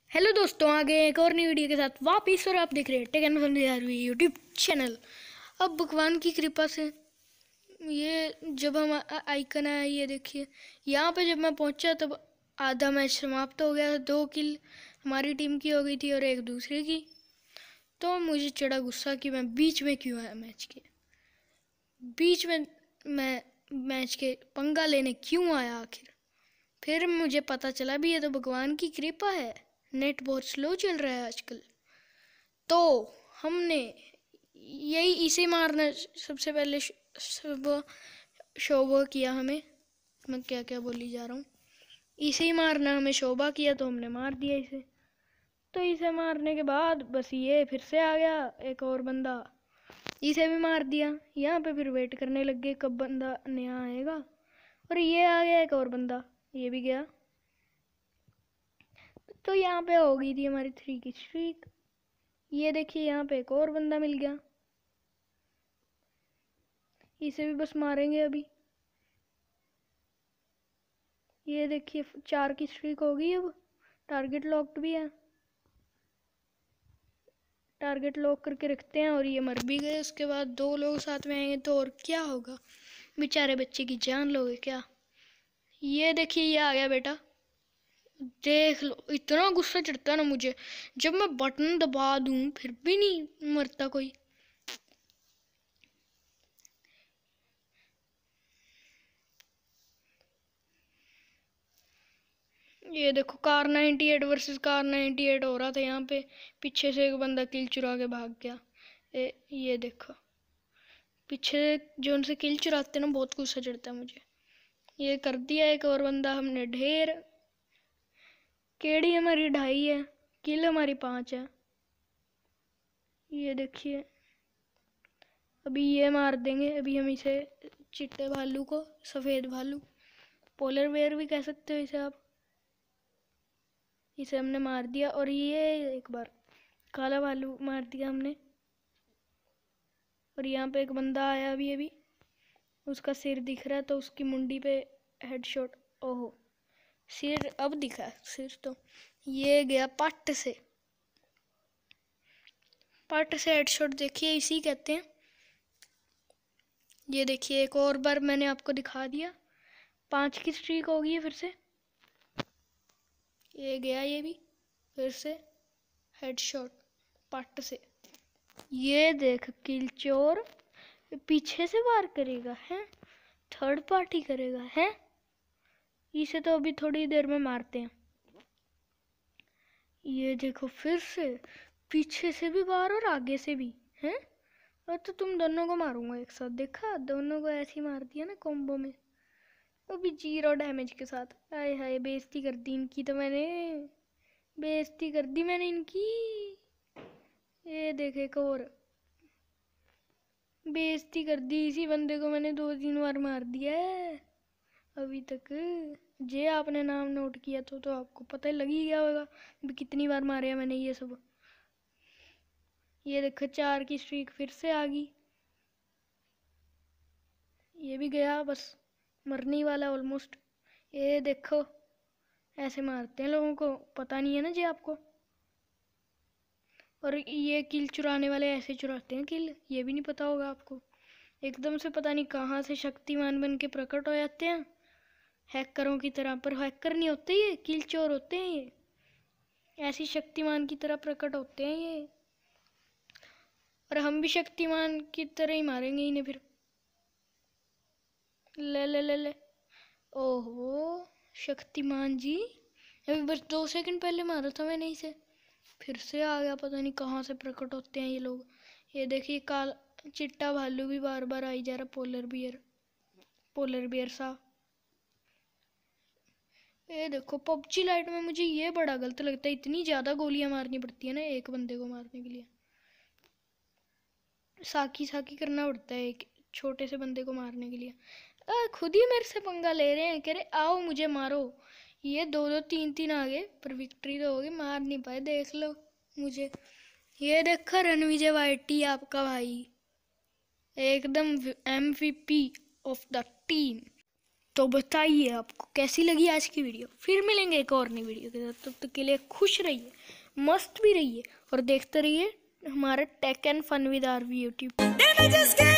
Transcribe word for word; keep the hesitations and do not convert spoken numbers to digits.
Hello दोस्तों, आ गए एक और नई वीडियो के साथ वापिस। और आप देख रहे हैं Tech and Fun YouTube channel. अब भगवान की कृपा से ये जब हम आइकन आया, ये देखिए यहाँ पे जब मैं पहुंचा तब आधा मैच समाप्त हो गया। दो किल हमारी टीम की हो गई थी और एक दूसरे की। तो मुझे चढ़ा गुस्सा कि मैं बीच में क्यों आया, मैच के बीच में मैं मैच के पंगा लेने क्यों आया आखिर। फिर मुझे पता चला भी ये तो भगवान की कृपा है, नेट बहुत स्लो चल रहा है आजकल। तो हमने यही इसे मारना सबसे पहले सब शोभा किया हमें। मैं क्या क्या बोली जा रहा हूँ, इसे ही मारना हमें शोभा किया तो हमने मार दिया इसे। तो इसे मारने के बाद बस ये फिर से आ गया एक और बंदा, इसे भी मार दिया। यहाँ पे फिर वेट करने लग गए कब बंदा नया आएगा, और ये आ गया एक और बंदा, ये भी गया। तो यहाँ पे हो गई थी हमारी थ्री की स्ट्रीक। ये देखिए यहाँ पे एक और बंदा मिल गया, इसे भी बस मारेंगे अभी। ये देखिए चार की स्ट्रीक हो गई। अब टारगेट लॉक्ड भी है, टारगेट लॉक करके रखते हैं। और ये मर भी गए। उसके बाद दो लोग साथ में आएंगे तो और क्या होगा, बेचारे बच्चे की जान लोगे क्या। ये देखिए ये आ गया बेटा, देख लो। इतना गुस्सा चढ़ता है ना मुझे जब मैं बटन दबा दूं फिर भी नहीं मरता कोई। ये देखो कार अट्ठानवे वर्सेस कार अट्ठानवे हो रहा था। यहाँ पे पीछे से एक बंदा किल चुरा के भाग गया। ए, ये देखो पीछे जो उनसे किल चुराते ना, बहुत गुस्सा चढ़ता है मुझे। ये कर दिया एक और बंदा हमने ढेर। केड़ी हमारी ढाई है, किल हमारी पांच है। ये देखिए अभी ये मार देंगे अभी हम इसे, चिट्टे भालू को, सफेद भालू, पोलर बेयर भी कह सकते हो इसे आप। इसे हमने मार दिया। और ये एक बार काला भालू मार दिया हमने। और यहाँ पे एक बंदा आया अभी अभी, उसका सिर दिख रहा है तो उसकी मुंडी पे हेडशॉट। ओहो, सिर अब दिखा है, सिर तो ये गया पट से, पट से हेडशॉट। देखिए इसी कहते हैं। ये देखिए एक और बार मैंने आपको दिखा दिया, पांच की स्ट्रीक हो गई है फिर से। ये गया ये भी फिर से हेडशॉट पट से। ये देख किल चोर पीछे से वार करेगा है, थर्ड पार्टी करेगा है। इसे तो अभी थोड़ी देर में मारते हैं। ये देखो फिर से पीछे से भी वार और आगे से भी है। और तो तुम दोनों को मारूंगा एक साथ, देखा दोनों को ऐसे ही मार दिया ना कॉम्बो में, वो भी जीरो डैमेज के साथ। हाय हाय बेइज्जती कर दी इनकी, तो मैंने बेइज्जती कर दी मैंने इनकी। ये देखे एक और बेइज्जती कर दी, इसी बंदे को मैंने दो तीन बार मार दिया है अभी तक। जे आपने नाम नोट किया तो तो आपको पता लग ही गया होगा भी कितनी बार मारे मैंने ये सब। ये देखो चार की स्ट्रीक फिर से आ गई। ये भी गया, बस मरने वाला ऑलमोस्ट। ये देखो ऐसे मारते हैं लोगों को, पता नहीं है ना जी आपको। और ये किल चुराने वाले ऐसे चुराते हैं किल, ये भी नहीं पता होगा आपको। एकदम से पता नहीं कहाँ से शक्तिमान बन के प्रकट हो जाते हैं हैकरों की तरह। पर हैकर नहीं होते, ये किल चोर होते हैं। ये ऐसी शक्तिमान की तरह प्रकट होते हैं ये। और हम भी शक्तिमान की तरह ही मारेंगे इन्हें फिर। ले ले ले ले, ओहो शक्तिमान जी, अभी बस दो सेकंड पहले मारा था मैंने इसे, फिर से आ गया। पता नहीं कहाँ से प्रकट होते हैं ये लोग। ये देखिए काल चिट्टा भालू भी बार बार आई जा रहा, पोलर बियर, पोलर बियर सा। ये देखो पबजी लाइट में मुझे ये बड़ा गलत लगता है, इतनी ज्यादा गोलियां मारनी पड़ती है ना एक बंदे को मारने के लिए। साकी साकी करना पड़ता है एक छोटे से बंदे को मारने के लिए। आ, खुद ही मेरे से पंगा ले रहे हैं, कह रहे आओ मुझे मारो। ये दो दो तीन तीन आ गए पर विक्ट्री तो होगी, मार नहीं पाए देख लो मुझे। ये देखो रणविजय वाइटी आपका भाई, एकदम M V P of the team. तो बताइए आपको कैसी लगी आज की वीडियो। फिर मिलेंगे एक और नई वीडियो के साथ, तब तक के लिए खुश रहिए, मस्त भी रहिए और देखते रहिए हमारा Tech and Fun with RV YouTube.